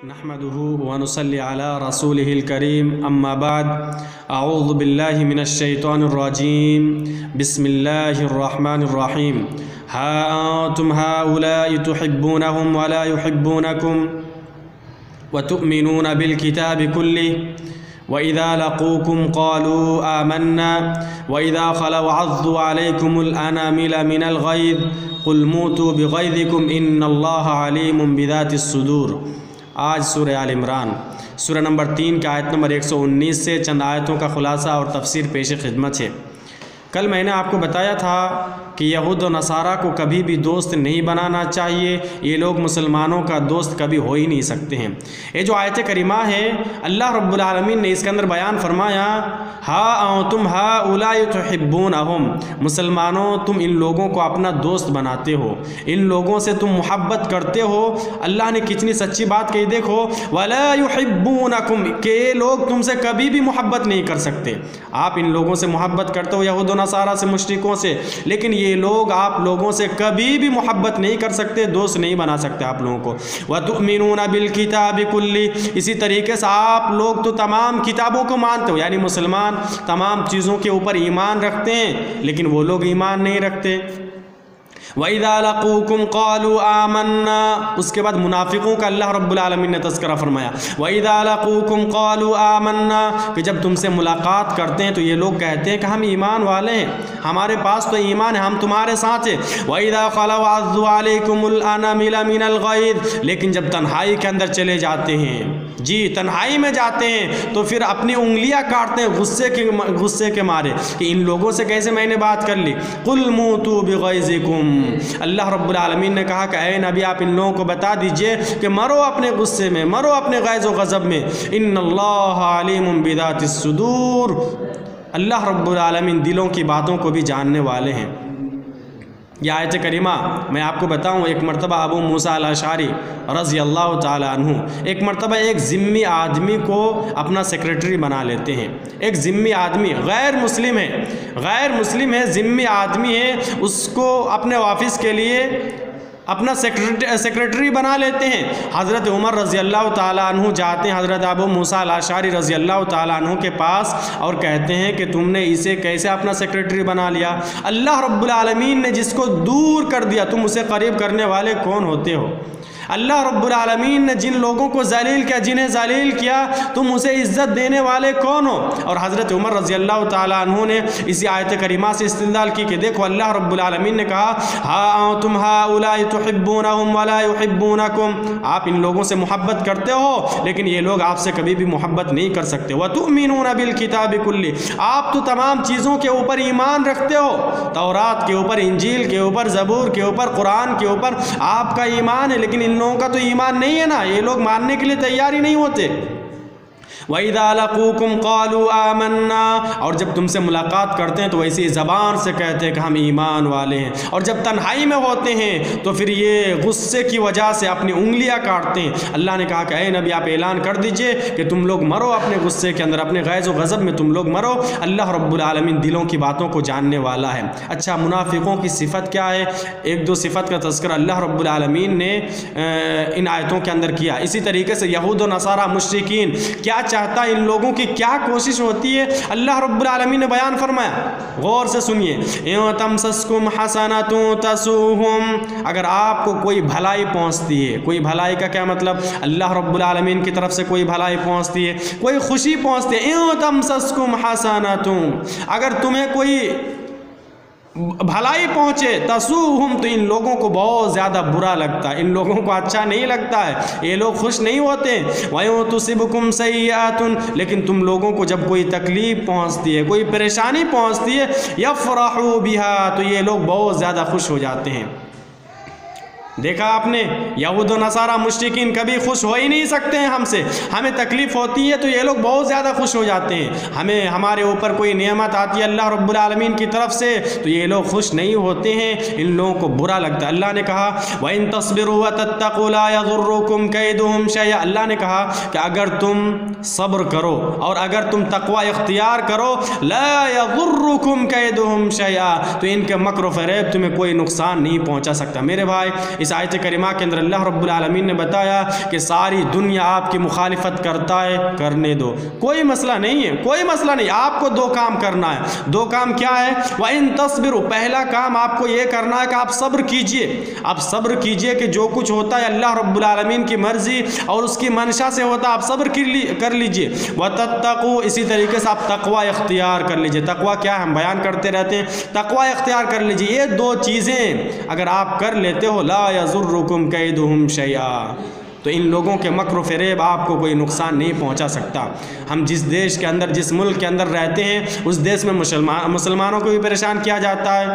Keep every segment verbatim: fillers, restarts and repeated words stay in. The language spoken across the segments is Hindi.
नहमदुहु व नुसल्ली अला रसूलिहिल करीम अम्मा बाद अऊज़ु बिल्लाहि मिनश शैतानिर रजीम बिस्मिल्लाहिर रहमानिर रहीम हा अंतुम हाउलाइ तुहिब्बूनहुम व ला युहिब्बूनकुम व तु'मिनूना बिल किताबि कुल्लिहि व इज़ा लक़ूकुम क़ालू आमन्ना व इज़ा ख़लौ अज़्ज़ू अलैकुमुल अनामिला मिनल ग़ैज़ क़ुल मूतू बिग़ैज़िकुम इन्नल्लाहा अलीमुम बिज़ातिस सुदूर। आज सूरह आल इमरान सूरह नंबर तीन का आयत नंबर एक सौ उन्नीस से चंद आयतों का खुलासा और तफसीर पेश खिदमत है। कल मैंने आपको बताया था कि यहूद और नसारा को कभी भी दोस्त नहीं बनाना चाहिए। ये लोग मुसलमानों का दोस्त कभी हो ही नहीं सकते हैं। ये जो आयत करीमा है अल्लाह रब्बुल आलमीन ने इसके अंदर बयान फरमाया हा तुम हा उलाई तुहिब्बूनहुम, मुसलमानों तुम इन लोगों को अपना दोस्त बनाते हो, इन लोगों से तुम मोहब्बत करते हो। अल्लाह ने कितनी सच्ची बात कही, देखो वला युहिब्बूनकुम, के लोग तुमसे कभी भी मोहब्बत नहीं कर सकते। आप इन लोगों से मोहब्बत करते हो, यहूद नसारा से, मुश्रिकों से, लेकिन ये लोग आप लोगों से कभी भी मोहब्बत नहीं कर सकते, दोस्त नहीं बना सकते आप लोगों को। व तु'मिनूना बिल किताबि कुल्ली, इसी तरीके से आप लोग तो तमाम किताबों को मानते हो, यानी मुसलमान तमाम चीज़ों के ऊपर ईमान रखते हैं, लेकिन वो लोग ईमान नहीं रखते। वइज़ा लक़ूकुम क़ालू आमन्ना, उसके बाद मुनाफिकों का अल्लाह रब्बुल आलमीन ने तज़किरा फरमाया वइज़ा लक़ूकुम क़ालू आमन्ना, कि जब तुमसे मुलाकात करते हैं तो ये लोग कहते हैं कि हम ईमान वाले हैं, हमारे पास तो ईमान है, हम तुम्हारे साथ हैं। वइज़ा ख़लौ अज़्ज़ू अलैकुमुल अनामिला मिनल ग़ैज़, लेकिन जब तन्हाई के अंदर चले जाते हैं, जी तन्हाई में जाते हैं, तो फिर अपनी उंगलियां काटते हैं गुस्से के गुस्से के मारे कि इन लोगों से कैसे मैंने बात कर ली। कुल मूतू बिग़ैज़िकुम, अल्लाह रब्बुल आलमीन ने कहा कि ऐ नबी आप इन लोगों को बता दीजिए कि मरो अपने गुस्से में, मरो अपने ग़ैज़ व ग़ज़ब में। इन्नल्लाहा अलीमुम बिज़ातिस सुदूर, अल्लाह रब्बुल आलमीन दिलों की बातों को भी जानने वाले हैं। यह आयत करीमा मैं आपको बताऊं, एक मरतबा अबू मूसा अल-अशअरी रज़ी अल्लाह ताला अन्हु एक मरतबा एक ज़िम्मी आदमी को अपना सेक्रेटरी बना लेते हैं। एक ज़िम्मी आदमी गैर मुस्लिम है, गैर मुस्लिम है, ज़िम्मी आदमी है, उसको अपने ऑफिस के लिए अपना सेक्रेटरी सेक्रेटरी बना लेते हैं। हज़रत उमर रज़ी अल्लाह ताला अन्हु जाते हैं हज़रत अबू मूसा अल-अशअरी रज़ी अल्लाह ताला अन्हु के पास और कहते हैं कि तुमने इसे कैसे अपना सेक्रेटरी बना लिया? अल्लाह रब्बुल आलमीन ने जिसको दूर कर दिया, तुम उसे करीब करने वाले कौन होते हो? अल्लाह रब्बुल आलमीन ने जिन लोगों को ज़लील किया, जिन्हें ज़लील किया, तुम उसे इज़्ज़त देने वाले कौन हो? और हज़रत उमर रज़ी अल्लाह ताला अन्हु ने इसी आयत करीमा से इस्तिदलाल की कि देखो अल्लाह रब्बुल आलमीन ने कहा हा तुम हाउलाई तुहिब्बूनहुम व ला युहिब्बूनकुम, आप इन लोगों से मोहब्बत करते हो, लेकिन ये लोग आपसे कभी भी मोहब्बत नहीं कर सकते। व तु'मिनूना बिल किताबि कुल्ली, आप तो तमाम चीज़ों के ऊपर ईमान रखते हो, तौरात के ऊपर, इंजील के ऊपर, ज़बूर के ऊपर, कुरान के ऊपर आपका ईमान है, लेकिन इन लोगों का तो ईमान नहीं है ना, ये लोग मानने के लिए तैयार ही नहीं होते। वइज़ा लक़ूकुम क़ालू आमन्ना, और जब तुमसे मुलाकात करते हैं तो वैसी ज़बान से कहते हैं कि हम ईमान वाले हैं, और जब तन्हाई में होते हैं तो फिर ये गुस्से की वजह से अपनी उंगलियां काटते हैं। अल्लाह ने कहा कि ऐ नबी आप ऐलान कर दीजिए कि तुम लोग मरो अपने गुस्से के अंदर, अपने ग़ैज़ व ग़ज़ब में तुम लोग मरो। अल्लाह रब्बुल आलमीन दिलों की बातों को जानने वाला है। अच्छा, मुनाफिकों की सिफ़त क्या है? एक दो सिफ़त का तज़किरा अल्लाह रब्बुल आलमीन ने इन आयतों के अंदर किया। इसी तरीके से यहूद व नसारा मुश्रिकीन क्या चाहता है, इन लोगों की क्या कोशिश होती है, अल्लाह रब्बुल आलमीन ने बयान फरमाया। गौर से सुनिए, इन तमसस्कुम हसनतुन तसुहुम, अगर आपको कोई भलाई पहुंचती है, कोई भलाई का क्या मतलब? अल्लाह रब्बुल आलमीन की तरफ से कोई भलाई पहुंचती है, कोई खुशी पहुंचती है। इन तमसस्कुम हसनतुन, अगर तुम्हें कोई भलाई पहुँचे, तसूहुम, तो इन लोगों को बहुत ज़्यादा बुरा लगता है, इन लोगों को अच्छा नहीं लगता है, ये लोग खुश नहीं होते। वयों तुसिबकुम सय्यअतुन, लेकिन तुम लोगों को जब कोई तकलीफ़ पहुँचती है, कोई परेशानी पहुँचती है, यफ़रहू बिहा, तो ये लोग बहुत ज़्यादा खुश हो जाते हैं। देखा आपने, यहूद व नसारा मुश्रिकीन कभी खुश हो ही नहीं सकते हैं हमसे। हमें तकलीफ़ होती है तो ये लोग बहुत ज़्यादा खुश हो जाते हैं, हमें हमारे ऊपर कोई नेमत आती है अल्लाह रब्बुल आलमीन की तरफ से तो ये लोग खुश नहीं होते हैं, इन लोगों को बुरा लगता है। अल्लाह ने कहा व इन तस्बिरू व तत्तक़ू ला यज़ुर्रुकुम कैदुहुम शैअ, अल्लाह ने कहा कि अगर तुम सब्र करो और अगर तुम तक़वा इख्तियार करो, ला यज़ुर्रुकुम कैदुहुम शैअ, तो इनके मक्र व फ़रेब तुम्हें कोई नुकसान नहीं पहुँचा सकता। मेरे भाई, इस आयत करीमा के अंदर अल्लाह रब्बुल आलमीन ने बताया कि सारी दुनिया आपकी मुखालिफत करता है, करने दो, कोई मसला नहीं है, कोई मसला नहीं। आपको दो काम करना है। दो काम क्या है? व इन तस्बिरु, पहला काम आपको ये करना है कि आप सब्र कीजिए। आप सब्र कीजिए कि जो कुछ होता है अल्लाह रब्बुल आलमीन की मर्जी और उसकी मंशा से होता है, आप सब्र कर लीजिए। व तत्तकू, इसी तरीके से आप तकवा इख्तियार कर लीजिए। तकवा क्या है, हम बयान करते रहते हैं, तकवा इख्तियार कर लीजिए। ये दो चीज़ें अगर आप कर लेते हो, ला यज़ुर्रुकुम कैदुहुम शैआ, तो इन लोगों के मक्र फ़रेब आपको कोई नुकसान नहीं पहुंचा सकता। हम जिस देश के अंदर, जिस मुल्क के अंदर रहते हैं, उस देश में मुसलमान मुसलमानों को भी परेशान किया जाता है।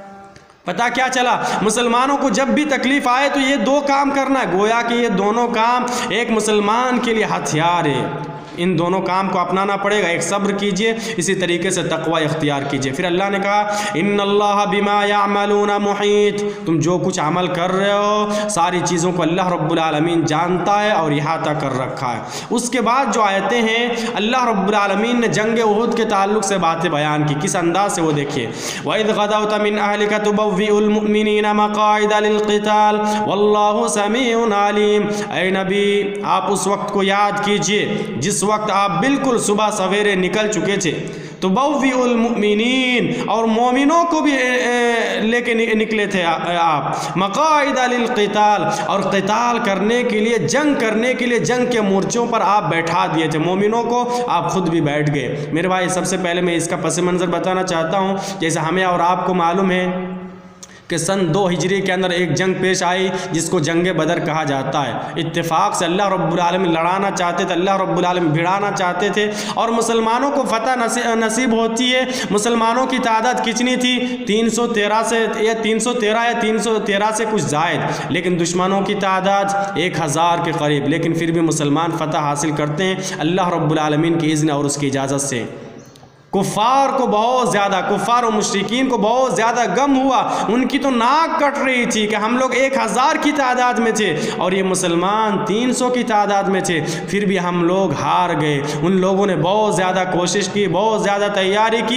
पता क्या चला, मुसलमानों को जब भी तकलीफ़ आए तो ये दो काम करना है। गोया कि ये दोनों काम एक मुसलमान के लिए हथियार है। इन दोनों काम को अपनाना पड़ेगा। एक सब्र कीजिए, इसी तरीके से तकवा इख्तियार कीजिए। फिर अल्लाह ने कहा इन्नल्लाह बिमा यामलूना मुहीत, तुम जो कुछ अमल कर रहे हो सारी चीज़ों को अल्लाह रब्बुल आलमीन जानता है और इहाता कर रखा है। उसके बाद जो आयतें हैं, अल्लाह रब्बुल आलमीन ने जंग उहुद के ताल्लुक़ से बातें बयान की। किस अंदाज से वो देखिए, वइज़ गदौत मिन अहलिका तुबव्विउल मुमिनीना मक़ाइदा लिल-क़िताल वल्लाहु समीउन अलीम। ऐ नबी, आप उस वक्त को याद कीजिए जिस वक्त आप बिल्कुल सुबह सवेरे निकल चुके थे। तो बव्विउल मुमिनीन, और मोमिनों को भी लेके निकले थे आप, मक़ाइदा लिल क़िताल, और क़िताल करने के लिए, जंग करने के लिए जंग के मोर्चों पर आप बैठा दिए थे मोमिनों को, आप खुद भी बैठ गए। मेरे भाई, सबसे पहले मैं इसका पस मंज़र बताना चाहता हूँ। जैसे हमें और आपको मालूम है कि सन दो हिजरी के अंदर एक जंग पेश आई जिसको जंग बदर कहा जाता है। इत्तेफाक से अल्लाह रब्बुल आलमीन लड़ाना चाहते थे, अल्लाह रब्बुल आलमीन भिड़ाना चाहते थे और मुसलमानों को फतह नसीब होती है। मुसलमानों की तादाद कितनी थी? तीन सौ तेरह से या तीन सौ तेरह या तीन सौ तेरह से कुछ जायद, लेकिन दुश्मनों की तादाद एक हज़ार के करीब। लेकिन फिर भी मुसलमान फतह हासिल करते हैं अल्लाह रब्बुल आलमीन की इज़्न और उसकी इजाज़त से। कुफ़ार को बहुत ज़्यादा, कुफ़ार और मुशरिकीन को बहुत ज़्यादा गम हुआ। उनकी तो नाक कट रही थी कि हम लोग एक हज़ार की तादाद में थे और ये मुसलमान तीन सौ की तादाद में थे, फिर भी हम लोग हार गए। उन लोगों ने बहुत ज़्यादा कोशिश की, बहुत ज़्यादा तैयारी की,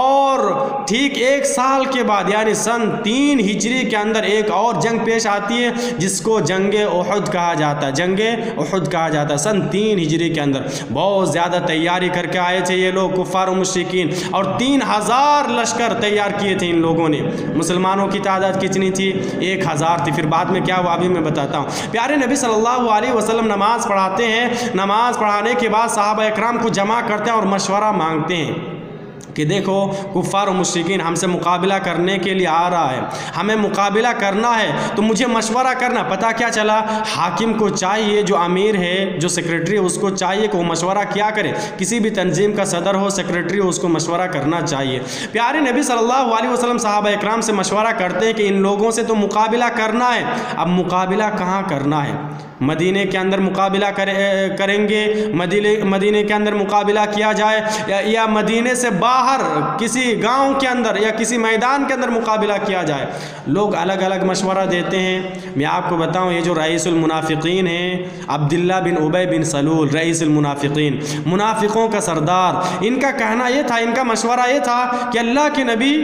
और ठीक एक साल के बाद यानी सन तीन हिजरी के अंदर एक और जंग पेश आती है जिसको जंग उहुद कहा जाता है। जंग उहुद कहा जाता है सन तीन हिजरी के अंदर। बहुत ज़्यादा तैयारी करके आए थे ये लोग, कुफ़ार और मुशरिकीन, और तीन हजार लश्कर तैयार किए थे इन लोगों ने। मुसलमानों की तादाद कितनी थी? एक हजार थी। फिर बाद में क्या हुआ अभी मैं बताता हूँ। प्यारे नबी सल्लल्लाहु अलैहि वसल्लम नमाज पढ़ाते हैं। नमाज पढ़ाने के बाद सहाबा इकराम को जमा करते हैं और मशवरा मांगते हैं कि देखो, कुफ़ार और मुशरिकीन हमसे मुकाबला करने के लिए आ रहा है, हमें मुकाबला करना है तो मुझे मशवरा करना। पता क्या चला, हाकिम को चाहिए, जो अमीर है, जो सेक्रेटरी है, उसको चाहिए कि वो मशवरा क्या करे। किसी भी तंजीम का सदर हो, सेक्रेटरी हो, उसको मशवरा करना चाहिए। प्यारे नबी सल्लल्लाहु अलैहि वसल्लम सहाबा इकराम से मशवरा करते हैं कि इन लोगों से तो मुकाबला करना है। अब मुकाबला कहाँ करना है? मदीने के अंदर मुकाबला करे, करेंगे, मदीने मदीने के अंदर मुकाबला किया जाए, या, या मदीने से बाहर किसी गांव के अंदर या किसी मैदान के अंदर मुकाबला किया जाए। लोग अलग अलग मशवरा देते हैं। मैं आपको बताऊं, ये जो रईसुल मुनाफिकीन हैं, अब्दुल्ला बिन उबय बिन सलूल, रईसुल मुनाफिकीन, मुनाफिकों का सरदार, इनका कहना ये था, इनका मशवरा ये था कि अल्लाह के नबी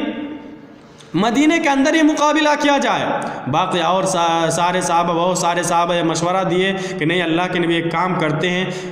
मदीने के अंदर ही मुकाबला किया जाए। बाकी और सा, सारे साहबा, बहुत सारे साहबा मशवरा दिए कि नहीं, अल्लाह के नबी एक काम करते हैं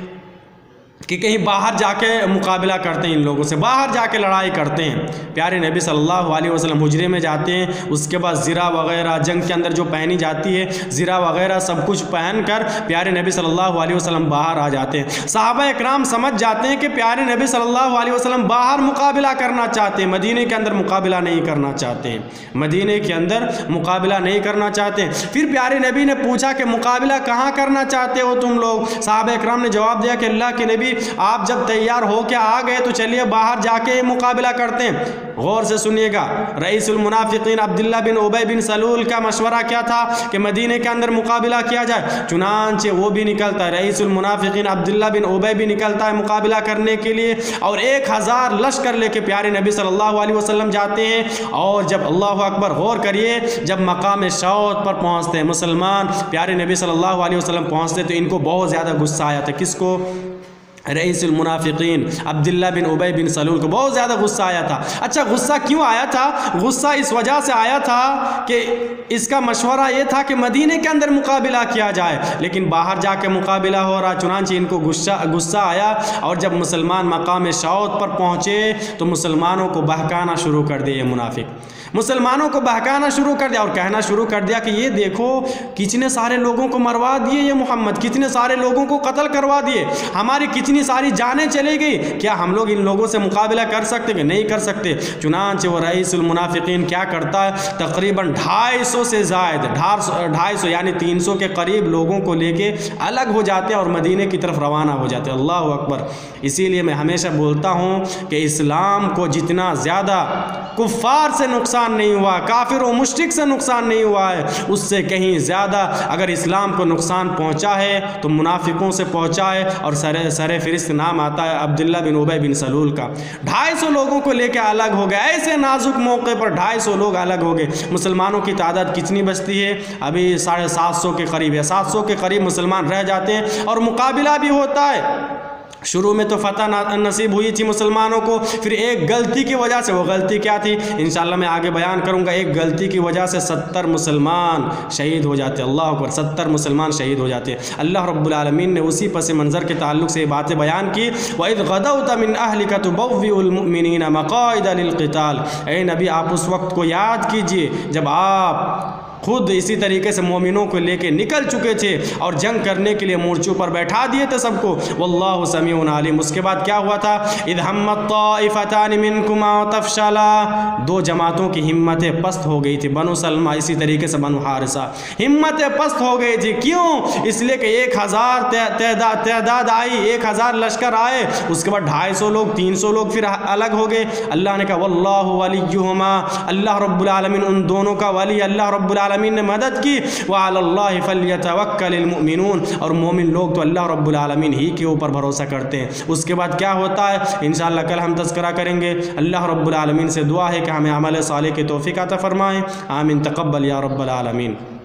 कि कहीं बाहर जाके मुकाबला करते हैं, इन लोगों से बाहर जाके लड़ाई करते हैं। प्यारे नबी सल्लल्लाहु अलैहि वसल्लम हुजरे में जाते हैं, उसके बाद ज़िरा वगैरह जंग के अंदर जो पहनी जाती है, ज़िरा वगैरह सब कुछ पहन कर प्यारे नबी सल्लल्लाहु अलैहि वसल्लम बाहर आ जाते हैं। सहाबा इकराम समझ जाते हैं कि प्यारे नबी सल्लल्लाहु अलैहि वसल्लम बाहर मुकाबला करना चाहते हैं, मदीने के अंदर मुकाबला नहीं करना चाहते हैं, मदीने के अंदर मुकाबला नहीं करना चाहते हैं। फिर प्यारे नबी ने पूछा कि मुकाबला कहाँ करना चाहते हो तुम लोग? सहाबा इकराम ने जवाब दिया कि अल्लाह के नबी, आप जब तैयार हो के आ गए तो चलिए बाहर जाके मुकाबला करते हैं। गौर से सुनिएगा, रईसुल मुनाफिकीन अब्दुल्ला बिन उबय बिन सलूल का मशवरा क्या था कि मदीने के अंदर मुकाबला किया जाए। चुनांचे वो भी निकलता है, रईसुल मुनाफिकीन अब्दुल्ला बिन उबय भी निकलता है मुकाबला करने के लिए, और एक हज़ार लश्कर लेके प्यारे नबी सल्लल्लाहु अलैहि वसल्लम जाते हैं। और जब अल्लाह अकबर, गौर करिए, जब मकाम शौत पर पहुँचते हैं मुसलमान, प्यारे नबी सल्लल्लाहु अलैहि वसल्लम पहुँचते तो इनको बहुत ज़्यादा गुस्सा आया था। किसको? रईसुल मुनाफिकीन अब्दुल्ला बिन उबई बिन सलूल को बहुत ज़्यादा गुस्सा आया था। अच्छा, गुस्सा क्यों आया था? गुस्सा इस वजह से आया था कि इसका मशवरा ये था कि मदीने के अंदर मुकाबला किया जाए, लेकिन बाहर जाके मुकाबला हो रहा। चुनांचे इनको गुस्सा गुस्सा आया और जब मुसलमान मकाम शौत पर पहुँचे तो मुसलमानों को बहकाना शुरू कर दिए। मुनाफिक मुसलमानों को बहकाना शुरू कर दिया और कहना शुरू कर दिया कि ये देखो कितने सारे लोगों को मरवा दिए ये मोहम्मद, कितने सारे लोगों को कत्ल करवा दिए, हमारी कितनी सारी जानें चली गई, क्या हम लोग इन लोगों से मुकाबला कर सकते कि नहीं कर सकते? चुनांचे वो रईसुल मुनाफिकीन क्या करता है, तकरीबन ढाई सौ से ज़ायद ढाई सौ यानी तीन सौ के करीब लोगों को लेके अलग हो जाते हैं और मदीने की तरफ रवाना हो जाते हैं। अल्लाह अकबर। इसीलिए मैं हमेशा बोलता हूँ कि इस्लाम को जितना ज़्यादा कुफ़ार से नुकसान नहीं हुआ, काफिर और मुश्रिक से नुकसान नहीं हुआ है, उससे कहीं ज़्यादा अगर इस्लाम को नुकसान पहुँचा है तो मुनाफिकों से पहुँचा है। और सर सर फिरिस्त नाम आता है अब्दुल्ला बिन उबई बिन सलूल का। ढाई सौ लोगों को लेकर अलग हो गए, ऐसे नाजुक मौके पर ढाई सौ लोग अलग हो गए। मुसलमानों की तादाद कितनी बचती है? अभी साढ़े सात सौ के करीब है, सात सौ के करीब मुसलमान रह जाते हैं और मुकाबला भी होता है। शुरू में तो फतह नसीब हुई थी मुसलमानों को, फिर एक गलती की वजह से, वो गलती क्या थी इंशाल्लाह मैं आगे बयान करूंगा, एक गलती की वजह से सत्तर मुसलमान शहीद हो जाते। अल्लाह अकबर, सत्तर मुसलमान शहीद हो जाते। अल्लाह रब्बुल आलमीन ने उसी पस मंज़र के ताल्लुक़ से ये बातें बयान की। वइज़ गदौत मिन अहलिका तुबव्विउल मुमिनीना मक़ाइद लिलक़िताल। ऐ नबी, आप उस वक्त को याद कीजिए जब आप खुद इसी तरीके से मोमिनों को लेके निकल चुके थे और जंग करने के लिए मोर्चों पर बैठा दिए थे सबको। वल्लाहु समीउन अलीम। उसके बाद क्या हुआ था? इद हम्मत ताइफतान मिनकुम तफशला, दो जमातों की हिम्मतें पस्त हो गई थी। बनु सलमा, इसी तरीके से बनु हारिसा, हिम्मतें पस्त हो गई थी। क्यों? इसलिए कि एक हज़ार तदाद आई, एक हज़ार लश्कर आए, उसके बाद ढाई सौ लोग, तीन सौ लोग फिर अलग हो गए। अल्लाह ने कहा वल्लाहु वलियुहुमा, अल्लाह रब्बुल आलमीन उन दोनों का वली, अल्लाह रब्बुल आलमीन ने मदद की। व अलल्लाहि फल्यतवक्कलिल मुमिनून, और मोमिन लोग तो अल्लाह रब्बुल आलमीन ही के ऊपर भरोसा करते हैं। उसके बाद क्या होता है इंशाअल्लाह कल हम तज़किरा करेंगे। अल्लाह रब्बुल आलमीन से दुआ है कि हमें अमल सालिह की तौफीक अता फरमाएं। आमीन। तक़ब्बल या रब्बल आलमीन।